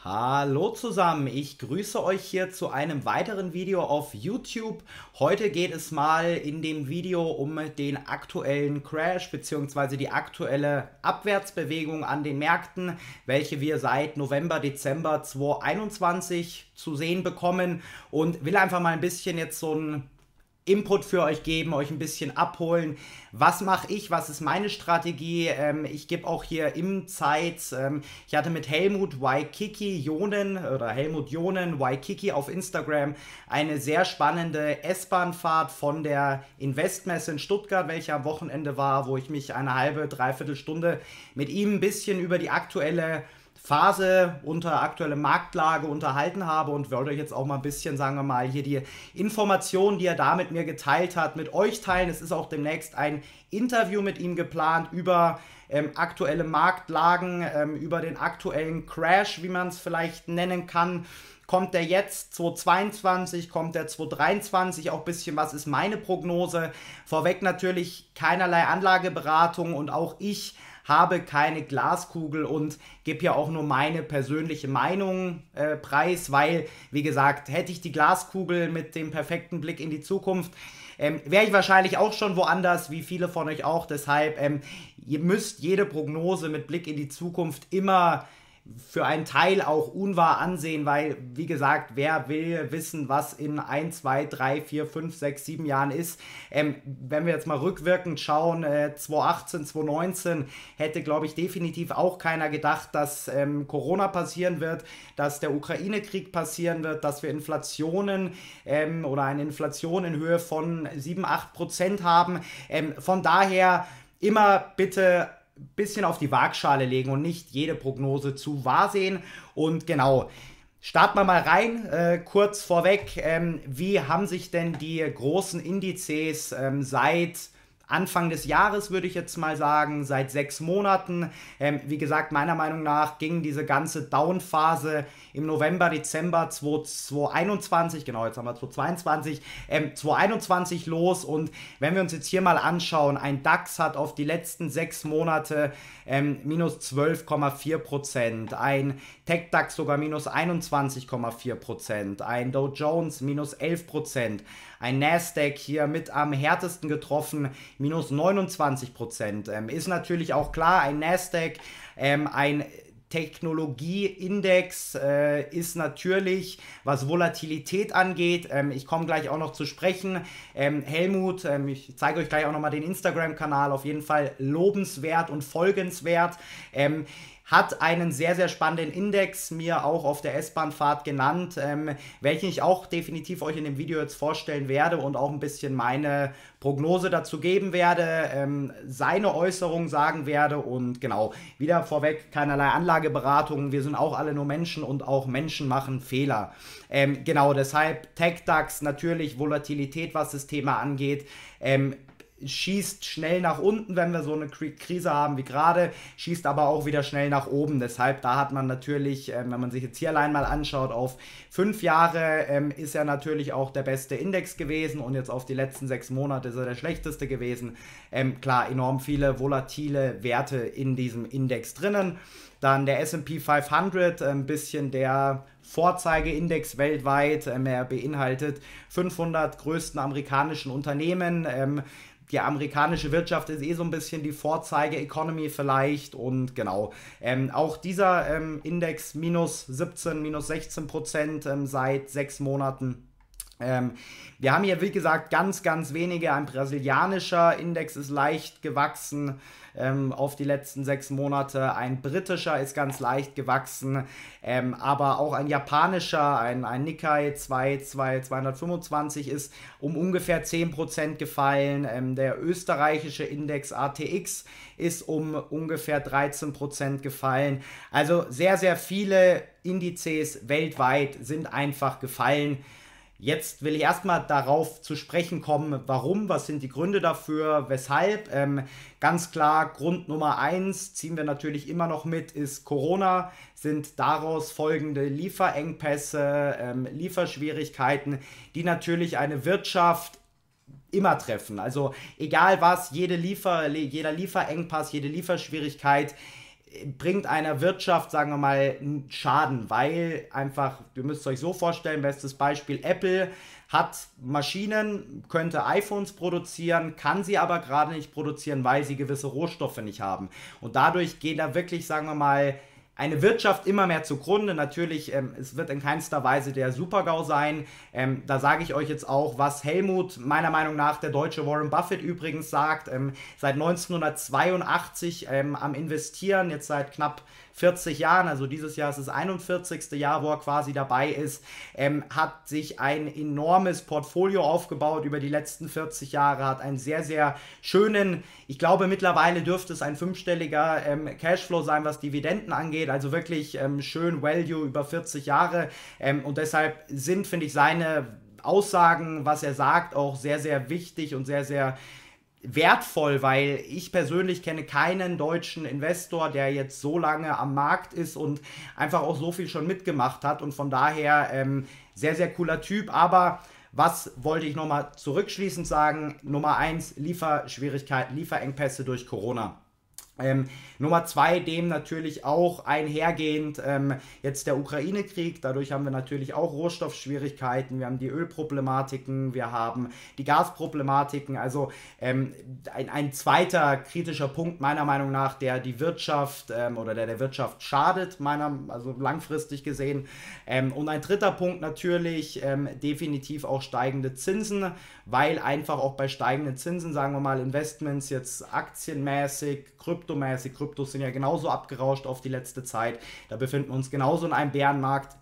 Hallo zusammen, ich grüße euch hier zu einem weiteren Video auf YouTube. Heute geht es mal in dem Video um den aktuellen Crash bzw. die aktuelle Abwärtsbewegung an den Märkten, welche wir seit November, Dezember 2021 zu sehen bekommen, und will einfach mal ein bisschen jetzt so ein Input für euch geben, euch ein bisschen abholen. Was mache ich? Was ist meine Strategie? Ich gebe auch hier im ich hatte mit Helmut Jonen Waikiki auf Instagram eine sehr spannende S-Bahn-Fahrt von der Investmesse in Stuttgart, welche am Wochenende war, wo ich mich eine halbe, dreiviertel Stunde mit ihm ein bisschen über die aktuelle Phase unter aktuelle Marktlage unterhalten habe und wollte euch jetzt auch mal ein bisschen, sagen wir mal, hier die Informationen, die er da mit mir geteilt hat, mit euch teilen. Es ist auch demnächst ein Interview mit ihm geplant über aktuelle Marktlagen, über den aktuellen Crash, wie man es vielleicht nennen kann. Kommt der jetzt 2022, kommt der 2023, auch ein bisschen, was ist meine Prognose? Vorweg natürlich keinerlei Anlageberatung, und auch ich habe keine Glaskugel und gebe hier auch nur meine persönliche Meinung preis, weil, wie gesagt, hätte ich die Glaskugel mit dem perfekten Blick in die Zukunft, wäre ich wahrscheinlich auch schon woanders, wie viele von euch auch. Deshalb, ihr müsst jede Prognose mit Blick in die Zukunft immer für einen Teil auch unwahr ansehen, weil, wie gesagt, wer will wissen, was in 1, 2, 3, 4, 5, 6, 7 Jahren ist. Wenn wir jetzt mal rückwirkend schauen, 2018, 2019 hätte, glaube ich, definitiv auch keiner gedacht, dass Corona passieren wird, dass der Ukraine-Krieg passieren wird, dass wir Inflationen oder eine Inflation in Höhe von 7, 8% haben. Von daher immer bitte bisschen auf die Waagschale legen und nicht jede Prognose zu wahr sehen. Und genau, starten wir mal rein. Kurz vorweg, wie haben sich denn die großen Indizes seit Anfang des Jahres, würde ich jetzt mal sagen, seit 6 Monaten. Wie gesagt, meiner Meinung nach ging diese ganze Down-Phase im November, Dezember 2021, genau, jetzt haben wir 2022, 2021 los. Und wenn wir uns jetzt hier mal anschauen, ein DAX hat auf die letzten 6 Monate minus 12,4%, ein Tech-DAX sogar minus 21,4%, ein Dow Jones minus 11%, ein Nasdaq hier mit am härtesten getroffen, minus 29%. Ist natürlich auch klar, ein Nasdaq, ein Technologieindex ist natürlich, was Volatilität angeht, ich komme gleich auch noch zu sprechen, Helmut, ich zeige euch gleich auch nochmal den Instagram-Kanal, auf jeden Fall lobenswert und folgenswert, hat einen sehr, sehr spannenden Index mir auch auf der S-Bahn-Fahrt genannt, welchen ich auch definitiv euch in dem Video jetzt vorstellen werde und auch ein bisschen meine Prognose dazu geben werde, seine Äußerungen sagen werde. Und genau, wieder vorweg, keinerlei Anlageberatung, wir sind auch alle nur Menschen und auch Menschen machen Fehler. Genau, deshalb Tech-DAX, natürlich Volatilität, was das Thema angeht, schießt schnell nach unten, wenn wir so eine Krise haben wie gerade, schießt aber auch wieder schnell nach oben. Deshalb, da hat man natürlich, wenn man sich jetzt hier allein mal anschaut, auf 5 Jahre ist er natürlich auch der beste Index gewesen, und jetzt auf die letzten 6 Monate ist er der schlechteste gewesen. Klar, enorm viele volatile Werte in diesem Index drinnen. Dann der S&P 500, ein bisschen der Vorzeigeindex weltweit. Er beinhaltet 500 größten amerikanischen Unternehmen. Die amerikanische Wirtschaft ist so ein bisschen die Vorzeige-Economy vielleicht, und genau, auch dieser Index minus 17, minus 16% seit 6 Monaten. Wir haben hier, wie gesagt, ganz, ganz wenige. Ein brasilianischer Index ist leicht gewachsen auf die letzten 6 Monate. Ein britischer ist ganz leicht gewachsen. Aber auch ein japanischer, ein Nikkei 225 ist um ungefähr 10% gefallen. Der österreichische Index ATX ist um ungefähr 13% gefallen. Also sehr, sehr viele Indizes weltweit sind einfach gefallen. Jetzt will ich erstmal darauf zu sprechen kommen, warum, was sind die Gründe dafür, weshalb. Ganz klar, Grund Nummer 1 ziehen wir natürlich immer noch mit, ist Corona, sind daraus folgende Lieferengpässe, Lieferschwierigkeiten, die natürlich eine Wirtschaft immer treffen. Also egal was, jeder Lieferengpass, jede Lieferschwierigkeit bringt einer Wirtschaft, sagen wir mal, einen Schaden, weil einfach, ihr müsst euch so vorstellen, bestes Beispiel, Apple hat Maschinen, könnte iPhones produzieren, kann sie aber gerade nicht produzieren, weil sie gewisse Rohstoffe nicht haben. Und dadurch geht da wirklich, sagen wir mal, eine Wirtschaft immer mehr zugrunde. Natürlich, es wird in keinster Weise der Super-GAU sein. Da sage ich euch jetzt auch, was Helmut, meiner Meinung nach der deutsche Warren Buffett übrigens sagt, seit 1982 am Investieren, jetzt seit knapp 40 Jahren, also dieses Jahr ist das 41. Jahr, wo er quasi dabei ist, hat sich ein enormes Portfolio aufgebaut über die letzten 40 Jahre, hat einen sehr, sehr schönen, ich glaube mittlerweile dürfte es ein fünfstelliger Cashflow sein, was Dividenden angeht, also wirklich schön Value über 40 Jahre und deshalb sind, finde ich, seine Aussagen, was er sagt, auch sehr, sehr wichtig und sehr, sehr wertvoll, weil ich persönlich kenne keinen deutschen Investor, der jetzt so lange am Markt ist und einfach auch so viel schon mitgemacht hat und von daher sehr, sehr cooler Typ, aber was wollte ich nochmal zurückschließend sagen? Nummer 1, Lieferschwierigkeiten, Lieferengpässe durch Corona. Nummer 2, dem natürlich auch einhergehend jetzt der Ukraine-Krieg. Dadurch haben wir natürlich auch Rohstoffschwierigkeiten, wir haben die Ölproblematiken, wir haben die Gasproblematiken. Also ein zweiter kritischer Punkt meiner Meinung nach, der die Wirtschaft oder der Wirtschaft schadet, also langfristig gesehen. Und ein dritter Punkt natürlich definitiv auch steigende Zinsen, weil einfach auch bei steigenden Zinsen, sagen wir mal, Investments jetzt aktienmäßig, kryptomäßig, Kryptos sind ja genauso abgerauscht auf die letzte Zeit, da befinden wir uns genauso in einem Bärenmarkt,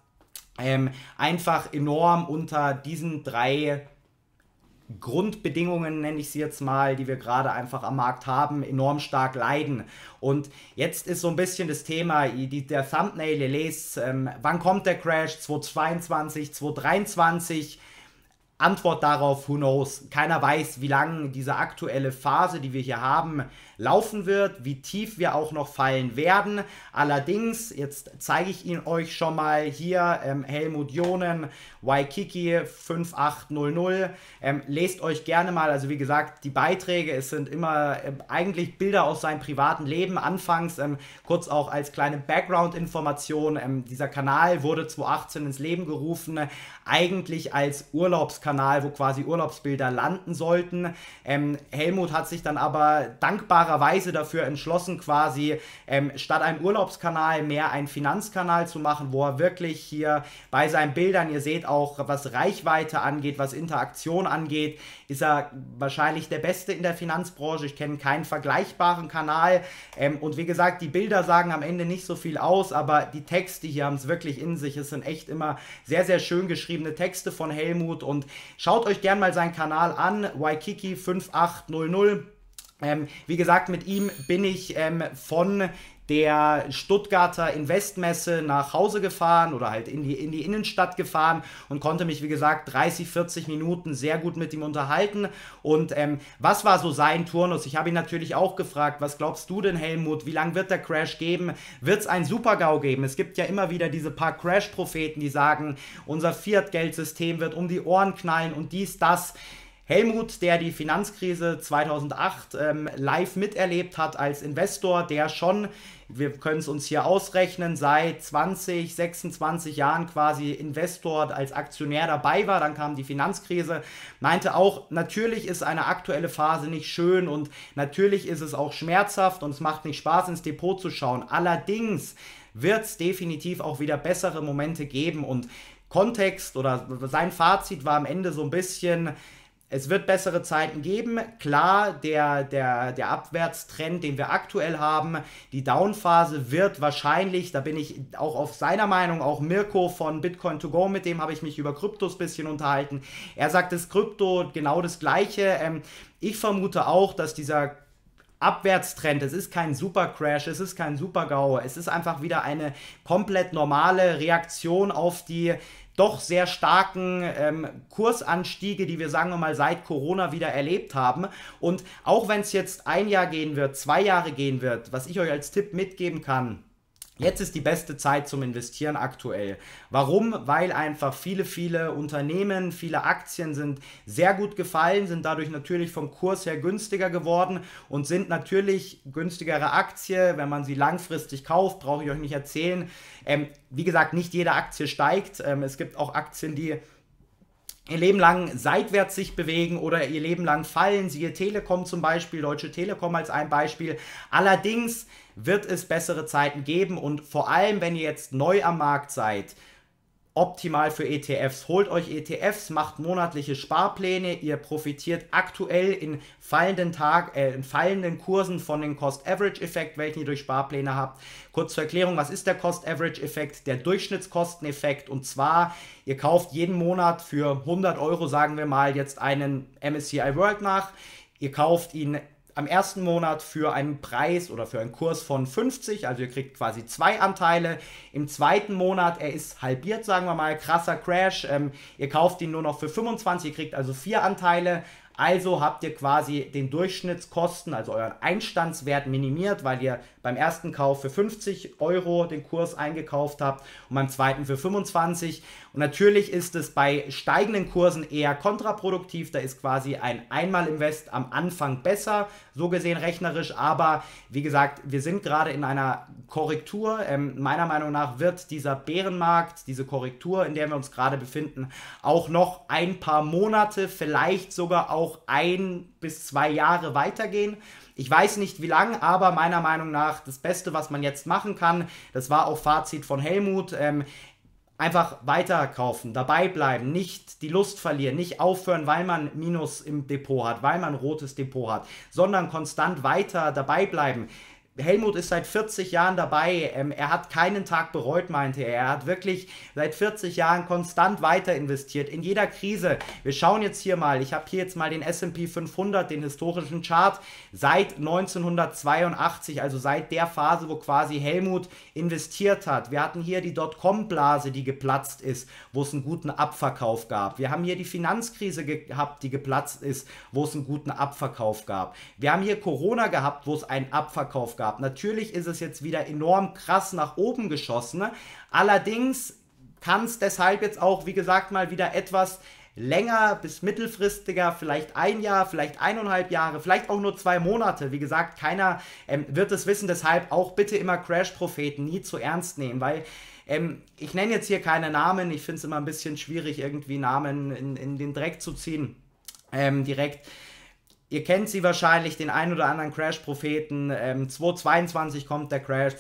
einfach enorm unter diesen 3 Grundbedingungen, nenne ich sie jetzt mal, die wir gerade einfach am Markt haben, enorm stark leiden. Und jetzt ist so ein bisschen das Thema, der Thumbnail, ihr lest, wann kommt der Crash, 2022, 2023, Antwort darauf, who knows. Keiner weiß, wie lange diese aktuelle Phase, die wir hier haben, laufen wird, wie tief wir auch noch fallen werden. Allerdings, jetzt zeige ich ihn euch schon mal hier, Helmut Jonen, Waikiki 5800. Lest euch gerne mal, also wie gesagt, die Beiträge, es sind immer eigentlich Bilder aus seinem privaten Leben. Anfangs, kurz auch als kleine Background-Information, dieser Kanal wurde 2018 ins Leben gerufen, eigentlich als Urlaubskanal, wo quasi Urlaubsbilder landen sollten. Helmut hat sich dann aber dankbarerweise dafür entschlossen, quasi statt einem Urlaubskanal mehr einen Finanzkanal zu machen, wo er wirklich hier bei seinen Bildern, ihr seht auch, was Reichweite angeht, was Interaktion angeht, ist er wahrscheinlich der Beste in der Finanzbranche. Ich kenne keinen vergleichbaren Kanal und wie gesagt, die Bilder sagen am Ende nicht so viel aus, aber die Texte hier haben es wirklich in sich. Es sind echt immer sehr, sehr schön geschriebene Texte von Helmut und schaut euch gern mal seinen Kanal an, Waikiki 5800. Wie gesagt, mit ihm bin ich von der Stuttgarter Investmesse nach Hause gefahren oder halt in die Innenstadt gefahren und konnte mich, wie gesagt, 30, 40 Minuten sehr gut mit ihm unterhalten. Und was war so sein Turnus? Ich habe ihn natürlich auch gefragt, was glaubst du denn, Helmut, wie lange wird der Crash geben? Wird es einen Super-GAU geben? Es gibt ja immer wieder diese paar Crash-Propheten, die sagen, unser Fiat-Geldsystem wird um die Ohren knallen und dies, das. Helmut, der die Finanzkrise 2008 live miterlebt hat als Investor, der schon, wir können es uns hier ausrechnen, seit 20, 26 Jahren quasi Investor als Aktionär dabei war, dann kam die Finanzkrise, meinte auch, natürlich ist eine aktuelle Phase nicht schön und natürlich ist es auch schmerzhaft und es macht nicht Spaß, ins Depot zu schauen. Allerdings wird es definitiv auch wieder bessere Momente geben und Kontext oder sein Fazit war am Ende so ein bisschen: Es wird bessere Zeiten geben. Klar, der Abwärtstrend, den wir aktuell haben, die Downphase wird wahrscheinlich, da bin ich auch auf seiner Meinung, auch Mirko von Bitcoin to go, mit dem habe ich mich über Kryptos ein bisschen unterhalten. Er sagt, das Krypto genau das Gleiche. Ich vermute auch, dass dieser Abwärtstrend, es ist kein Super-Crash, es ist kein Super-GAU, es ist einfach wieder eine komplett normale Reaktion auf die doch sehr starken Kursanstiege, die wir, sagen wir mal, seit Corona wieder erlebt haben. Und auch wenn es jetzt 1 Jahr gehen wird, 2 Jahre gehen wird, was ich euch als Tipp mitgeben kann: Jetzt ist die beste Zeit zum Investieren aktuell. Warum? Weil einfach viele Unternehmen, viele Aktien sind sehr gut gefallen, sind dadurch natürlich vom Kurs her günstiger geworden und sind natürlich günstigere Aktie, wenn man sie langfristig kauft, brauche ich euch nicht erzählen. Wie gesagt, nicht jede Aktie steigt. Es gibt auch Aktien, die ihr Leben lang seitwärts sich bewegen oder ihr Leben lang fallen, siehe Telekom zum Beispiel, Deutsche Telekom als ein Beispiel. Allerdings wird es bessere Zeiten geben und vor allem, wenn ihr jetzt neu am Markt seid, optimal für ETFs. Holt euch ETFs, macht monatliche Sparpläne, ihr profitiert aktuell in fallenden Kursen von dem Cost-Average-Effekt, welchen ihr durch Sparpläne habt. Kurz zur Erklärung, was ist der Cost-Average-Effekt? Der Durchschnittskosteneffekt, und zwar, ihr kauft jeden Monat für 100 Euro, sagen wir mal, jetzt einen MSCI World nach. Ihr kauft ihn am ersten Monat für einen Preis oder für einen Kurs von 50, also ihr kriegt quasi 2 Anteile. Im zweiten Monat, er ist halbiert, sagen wir mal, krasser Crash, ihr kauft ihn nur noch für 25, ihr kriegt also 4 Anteile. Also habt ihr quasi den Durchschnittskosten, also euren Einstandswert minimiert, weil ihr beim ersten Kauf für 50 Euro den Kurs eingekauft habt und beim zweiten für 25. Und natürlich ist es bei steigenden Kursen eher kontraproduktiv. Da ist quasi ein Einmalinvest am Anfang besser, so gesehen rechnerisch. Aber wie gesagt, wir sind gerade in einer Korrektur. Meiner Meinung nach wird dieser Bärenmarkt, diese Korrektur, in der wir uns gerade befinden, auch noch ein paar Monate, vielleicht sogar auch 1 bis 2 Jahre weitergehen. Ich weiß nicht wie lang, aber meiner Meinung nach das Beste, was man jetzt machen kann, das war auch Fazit von Helmut, einfach weiterkaufen, dabei bleiben, nicht die Lust verlieren, nicht aufhören, weil man Minus im Depot hat, weil man rotes Depot hat, sondern konstant weiter dabei bleiben. Helmut ist seit 40 Jahren dabei, er hat keinen Tag bereut, meinte er. Er hat wirklich seit 40 Jahren konstant weiter investiert, in jeder Krise. Wir schauen jetzt hier mal, ich habe hier jetzt mal den S&P 500, den historischen Chart, seit 1982, also seit der Phase, wo quasi Helmut investiert hat. Wir hatten hier die Dotcom-Blase, die geplatzt ist, wo es einen guten Abverkauf gab. Wir haben hier die Finanzkrise gehabt, die geplatzt ist, wo es einen guten Abverkauf gab. Wir haben hier Corona gehabt, wo es einen Abverkauf gab. Natürlich ist es jetzt wieder enorm krass nach oben geschossen. Allerdings kann es deshalb jetzt auch, wie gesagt, mal wieder etwas länger bis mittelfristiger, vielleicht 1 Jahr, vielleicht 1,5 Jahre, vielleicht auch nur 2 Monate. Wie gesagt, keiner wird es wissen. Deshalb auch bitte immer Crash-Propheten nie zu ernst nehmen, weil ich nenne jetzt hier keine Namen. Ich finde es immer ein bisschen schwierig, irgendwie Namen in den Dreck zu ziehen. Direkt. Ihr kennt sie wahrscheinlich, den ein oder anderen Crash-Propheten. 2022 kommt der Crash,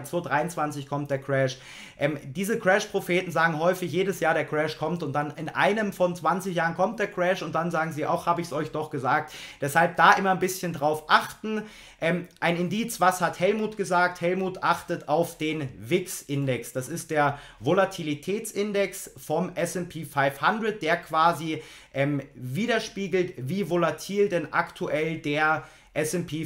2023 kommt der Crash. Diese Crash-Propheten sagen häufig, jedes Jahr der Crash kommt und dann in einem von 20 Jahren kommt der Crash und dann sagen sie auch, habe ich es euch doch gesagt. Deshalb da immer ein bisschen drauf achten. Ein Indiz, was hat Helmut gesagt? Helmut achtet auf den VIX-Index. Das ist der Volatilitätsindex vom S&P 500, der quasi widerspiegelt, wie volatil denn aktuell der S&P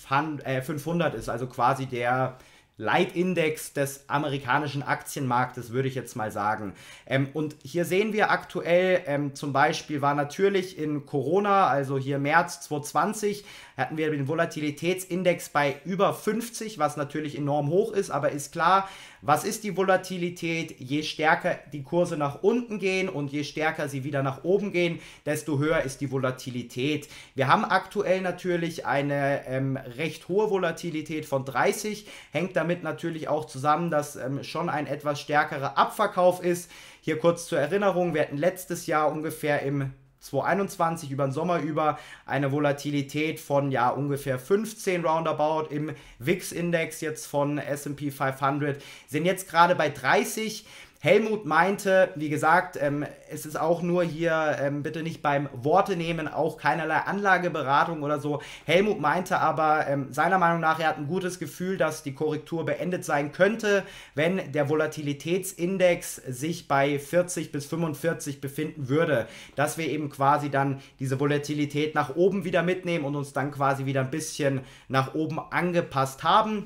500 ist, also quasi der Leitindex des amerikanischen Aktienmarktes, würde ich jetzt mal sagen. Und hier sehen wir aktuell, zum Beispiel war natürlich in Corona, also hier März 2020, hatten wir den Volatilitätsindex bei über 50, was natürlich enorm hoch ist, aber ist klar, was ist die Volatilität? Je stärker die Kurse nach unten gehen und je stärker sie wieder nach oben gehen, desto höher ist die Volatilität. Wir haben aktuell natürlich eine recht hohe Volatilität von 30, hängt damit natürlich auch zusammen, dass schon ein etwas stärkerer Abverkauf ist. Hier kurz zur Erinnerung, wir hatten letztes Jahr ungefähr im 2021 über den Sommer über eine Volatilität von ja ungefähr 15 roundabout im VIX-Index jetzt von S&P 500, sind jetzt gerade bei 30. Helmut meinte, wie gesagt, es ist auch nur hier, bitte nicht beim Worte nehmen, auch keinerlei Anlageberatung oder so. Helmut meinte aber, seiner Meinung nach, er hat ein gutes Gefühl, dass die Korrektur beendet sein könnte, wenn der Volatilitätsindex sich bei 40 bis 45 befinden würde. Dass wir eben quasi dann diese Volatilität nach oben wieder mitnehmen und uns dann quasi wieder ein bisschen nach oben angepasst haben.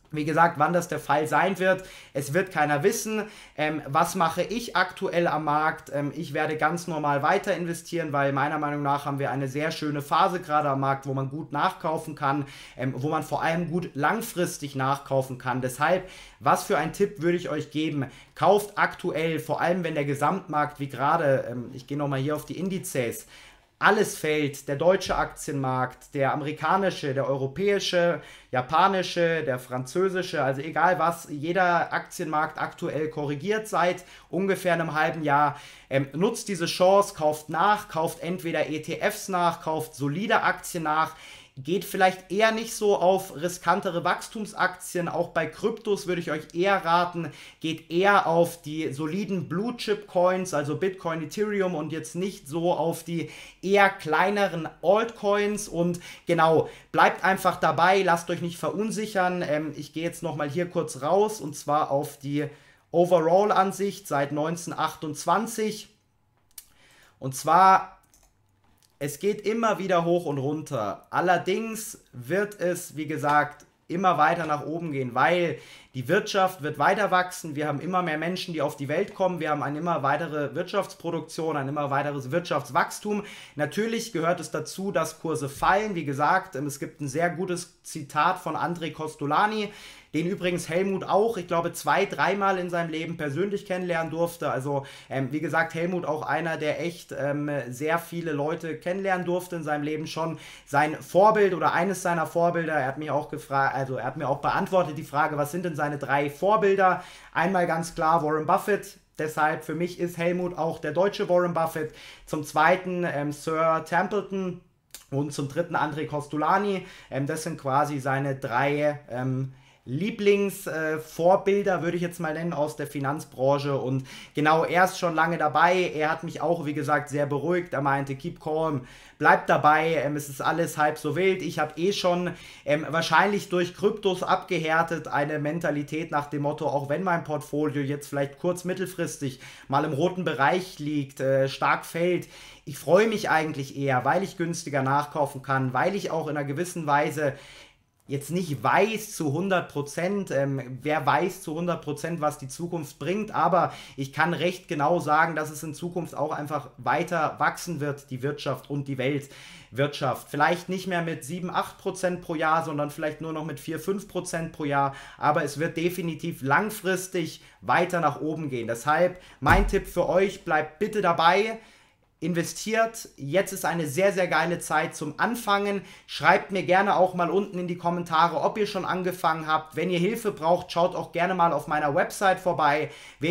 Wie gesagt, wann das der Fall sein wird, es wird keiner wissen. Was mache ich aktuell am Markt? Ich werde ganz normal weiter investieren, weil meiner Meinung nach haben wir eine sehr schöne Phase gerade am Markt, wo man gut nachkaufen kann, wo man vor allem gut langfristig nachkaufen kann. Deshalb, was für einen Tipp würde ich euch geben? Kauft aktuell, vor allem wenn der Gesamtmarkt wie gerade, ich gehe nochmal hier auf die Indizes, alles fällt, der deutsche Aktienmarkt, der amerikanische, der europäische, japanische, der französische, also egal was, jeder Aktienmarkt aktuell korrigiert seit ungefähr einem halben Jahr. Nutzt diese Chance, kauft nach, kauft entweder ETFs nach, kauft solide Aktien nach. Geht vielleicht eher nicht so auf riskantere Wachstumsaktien. Auch bei Kryptos würde ich euch eher raten, geht eher auf die soliden Blue-Chip-Coins, also Bitcoin, Ethereum und jetzt nicht so auf die eher kleineren Altcoins. Und genau, bleibt einfach dabei, lasst euch nicht verunsichern. Ich gehe jetzt nochmal hier kurz raus und zwar auf die Overall-Ansicht seit 1928. Und zwar, es geht immer wieder hoch und runter. Allerdings wird es, wie gesagt, immer weiter nach oben gehen, weil die Wirtschaft wird weiter wachsen. Wir haben immer mehr Menschen, die auf die Welt kommen. Wir haben eine immer weitere Wirtschaftsproduktion, ein immer weiteres Wirtschaftswachstum. Natürlich gehört es dazu, dass Kurse fallen. Wie gesagt, es gibt ein sehr gutes Zitat von André Costolani, den übrigens Helmut auch, ich glaube, 2-, 3-mal in seinem Leben persönlich kennenlernen durfte. Also, wie gesagt, Helmut auch einer, der echt sehr viele Leute kennenlernen durfte in seinem Leben schon. Sein Vorbild oder eines seiner Vorbilder, er hat mich auch gefragt, also er hat mir auch beantwortet die Frage, was sind denn seine 3 Vorbilder? Einmal ganz klar Warren Buffett. Deshalb für mich ist Helmut auch der deutsche Warren Buffett. Zum zweiten Sir Templeton und zum dritten André Costolani. Das sind quasi seine 3 Lieblingsvorbilder, würde ich jetzt mal nennen, aus der Finanzbranche. Und genau, er ist schon lange dabei. Er hat mich auch, wie gesagt, sehr beruhigt. Er meinte, keep calm, bleib dabei, es ist alles halb so wild. Ich habe eh schon wahrscheinlich durch Kryptos abgehärtet eine Mentalität nach dem Motto, auch wenn mein Portfolio jetzt vielleicht kurz mittelfristig mal im roten Bereich liegt, stark fällt, ich freue mich eigentlich eher, weil ich günstiger nachkaufen kann, weil ich auch in einer gewissen Weise jetzt nicht weiß zu 100%, wer weiß zu 100%, was die Zukunft bringt, aber ich kann recht genau sagen, dass es in Zukunft auch einfach weiter wachsen wird, die Wirtschaft und die Weltwirtschaft. Vielleicht nicht mehr mit 7-8% pro Jahr, sondern vielleicht nur noch mit 4-5% pro Jahr, aber es wird definitiv langfristig weiter nach oben gehen. Deshalb mein Tipp für euch, bleibt bitte dabei. Investiert, jetzt ist eine sehr, sehr geile Zeit zum Anfangen. Schreibt mir gerne auch mal unten in die Kommentare, ob ihr schon angefangen habt. Wenn ihr Hilfe braucht, schaut auch gerne mal auf meiner Website vorbei,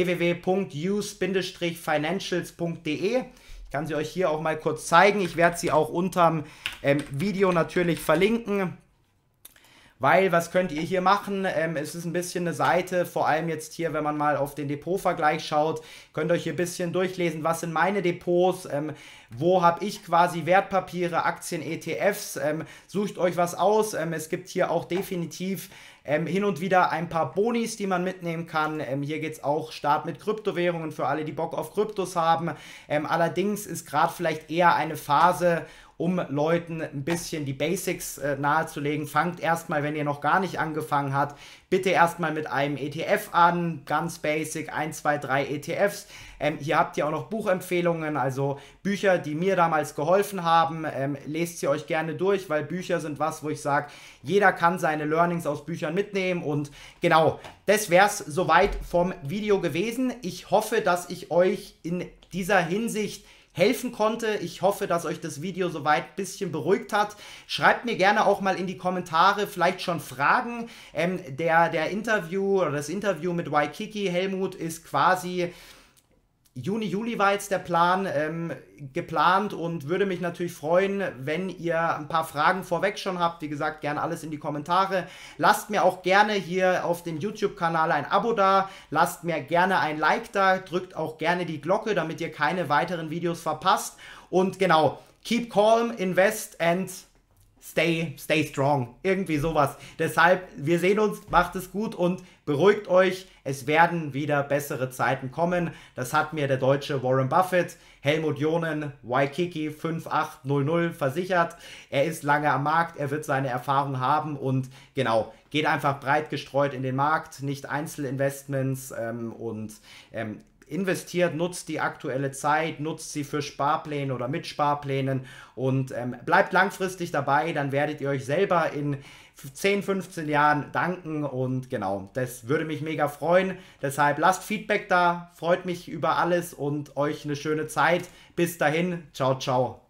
www.use-financials.de. Ich kann sie euch hier auch mal kurz zeigen. Ich werde sie auch unterm Video natürlich verlinken. Weil, was könnt ihr hier machen? Es ist ein bisschen eine Seite, vor allem jetzt hier, wenn man mal auf den Depotvergleich schaut, könnt ihr euch hier ein bisschen durchlesen, was sind meine Depots, wo habe ich quasi Wertpapiere, Aktien, ETFs, sucht euch was aus. Es gibt hier auch definitiv hin und wieder ein paar Bonis, die man mitnehmen kann. Hier geht es auch Start mit Kryptowährungen für alle, die Bock auf Kryptos haben. Allerdings ist gerade vielleicht eher eine Phase, um Leuten ein bisschen die Basics nahezulegen. Fangt erstmal, wenn ihr noch gar nicht angefangen habt, bitte erstmal mit einem ETF an, ganz basic, 1, 2, 3 ETFs. Hier habt ihr auch noch Buchempfehlungen, also Bücher, die mir damals geholfen haben. Lest sie euch gerne durch, weil Bücher sind was, wo ich sage, jeder kann seine Learnings aus Büchern mitnehmen. Und genau, das wäre es soweit vom Video gewesen. Ich hoffe, dass ich euch in dieser Hinsicht helfen konnte. Ich hoffe, dass euch das Video soweit ein bisschen beruhigt hat. Schreibt mir gerne auch mal in die Kommentare vielleicht schon Fragen. Der Interview oder das Interview mit Waikiki Helmut ist quasi Juni, Juli war jetzt der Plan geplant und würde mich natürlich freuen, wenn ihr ein paar Fragen vorweg schon habt. Wie gesagt, gerne alles in die Kommentare. Lasst mir auch gerne hier auf dem YouTube-Kanal ein Abo da. Lasst mir gerne ein Like da. Drückt auch gerne die Glocke, damit ihr keine weiteren Videos verpasst. Und genau, keep calm, invest and stay strong. Irgendwie sowas. Deshalb, wir sehen uns, macht es gut und beruhigt euch. Es werden wieder bessere Zeiten kommen. Das hat mir der deutsche Warren Buffett, Helmut Jonen, Waikiki 5800 versichert. Er ist lange am Markt, er wird seine Erfahrung haben und genau, geht einfach breit gestreut in den Markt, nicht Einzelinvestments investiert, nutzt die aktuelle Zeit, nutzt sie für Sparpläne oder mit Sparplänen und bleibt langfristig dabei, dann werdet ihr euch selber in 10, 15 Jahren danken und genau, das würde mich mega freuen. Deshalb lasst Feedback da, freut mich über alles und euch eine schöne Zeit. Bis dahin, ciao, ciao.